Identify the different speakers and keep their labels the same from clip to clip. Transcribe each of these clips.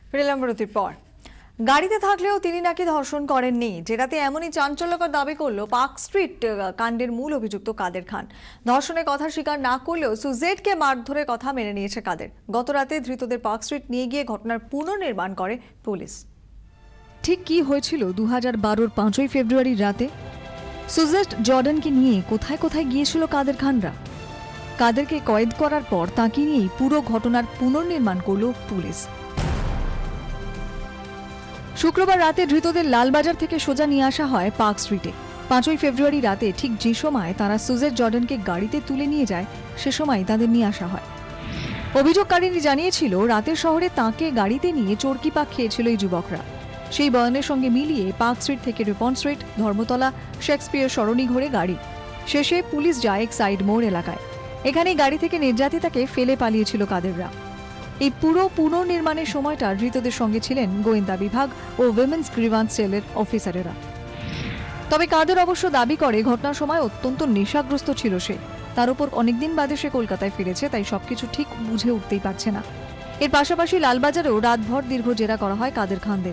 Speaker 1: ফিরলাম বিরতির পর। গাড়িতে থাকলেও তিনি নাকি ধর্ষণ করেননি, যেটাতে এমনই চাঞ্চল্যকর দাবি করলো পার্ক স্ট্রিট কাণ্ডের মূল অভিযুক্ত কাদের খান। ধর্ষণের কথা স্বীকার না করলেও সুজেটকে মারধরের কথা মেনে নিয়েছে কাদের। গতরাতে ধৃতদের পার্ক স্ট্রিট নিয়ে গিয়ে ঘটনার পুনর্নির্মাণ করে পুলিশ।
Speaker 2: ঠিক কি হয়েছিল 2012-র 5ই ফেব্রুয়ারির রাতে? সুজেট জর্ডানকে নিয়ে কোথায় কোথায় গিয়েছিল কাদের খানরা? কাদেরকে কয়েদ করার পর তাকে নিয়েই পুরো ঘটনার পুনর্নির্মাণ করল পুলিশ। শুক্রবার রাতে ধৃতদের লালবাজার থেকে সোজা নিয়ে আসা হয় পার্ক স্ট্রিটে। 5ই ফেব্রুয়ারি রাতে ঠিক যে সময় তারা সুজেট জর্ডানকে গাড়িতে তুলে নিয়ে যায়, সে সময় তাদের নিয়ে আসা হয়। অভিযোগকারিনী জানিয়েছিল রাতের শহরে তাঁকে গাড়িতে নিয়ে চরকি পাক খেয়েছিল এই যুবকরা। সেই বয়ানের সঙ্গে মিলিয়ে পার্ক স্ট্রিট থেকে Ripon street, Dharmatala, Shakespeare Sarani ঘুরে গাড়ি শেষে পুলিশ যায় এক সাইড মোড় এলাকায়। এখানেই গাড়ি থেকে নির্যাতিতাকে ফেলে পালিয়েছিল কাদেররা। এই পুরো পুনর্নির্মাণের সময়টা ধৃতদের সঙ্গে ছিলেন গোয়েন্দা বিভাগ ও উইমেন্স গ্রিভান্স সেলের অফিসারেরা। তবে কাদের অবশ্য দাবি করে ঘটনার সময় অত্যন্ত নেশাগ্রস্ত ছিল সে। তার উপর অনেকদিন বাদে সে কলকাতায় ফিরেছে, তাই সবকিছু ঠিক বুঝে উঠতেই পারছে না। এর পাশাপাশি লালবাজারেও রাতভর দীর্ঘ জেরা করা হয় কাদের খানদের।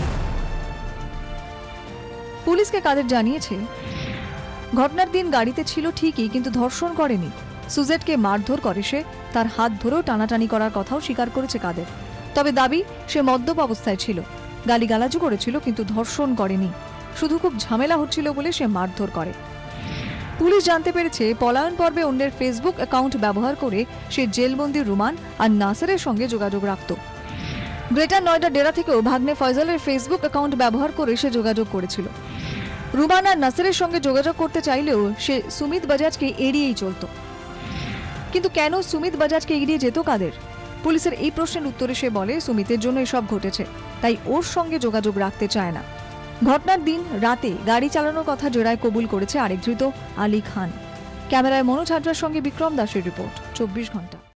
Speaker 2: পুলিশকে কাদের জানিয়েছে, ঘটনার দিন গাড়িতে ছিল ঠিকই, কিন্তু ধর্ষণ করেনি। সুজেটকে মারধর করে সে, তার হাত ধরেও টানাটানি করার কথাও স্বীকার করেছে কাদের। তবে দাবি সে মদ্যপ অবস্থায় ছিল, গালিগালাজও করেছিল, কিন্তু ধর্ষণ করেনি। শুধু খুব ঝামেলা হচ্ছিল বলে সে মারধর করে। পুলিশ জানতে পেরেছে পলায়ন পর্বে অন্যের ফেসবুক অ্যাকাউন্ট ব্যবহার করে সে জেলবন্দি রুমান আর নাসেরের সঙ্গে যোগাযোগ রাখত। গ্রেটার নয়ডা ডেরা থেকেও ভাগ্নে ফয়জলের ফেসবুক অ্যাকাউন্ট ব্যবহার করে সে যোগাযোগ করেছিল। রুমান আর নাসেরের সঙ্গে যোগাযোগ করতে চাইলেও সে সুমিত বাজাজকে এড়িয়েই চলত। কিন্তু কেন সুমিত বাজাজকে এড়িয়ে যেত কাদের? পুলিশের এই প্রশ্নের উত্তরে সে বলে সুমিতের জন্য এসব ঘটেছে, তাই ওর সঙ্গে যোগাযোগ রাখতে চায় না। ঘটনার দিন রাতে গাড়ি চালানোর কথা জেরায় কবুল করেছে আরেক ধৃত আলী খান। ক্যামেরায় মনোজ হাজরার সঙ্গে বিক্রম দাসের রিপোর্ট, 24 ঘন্টা।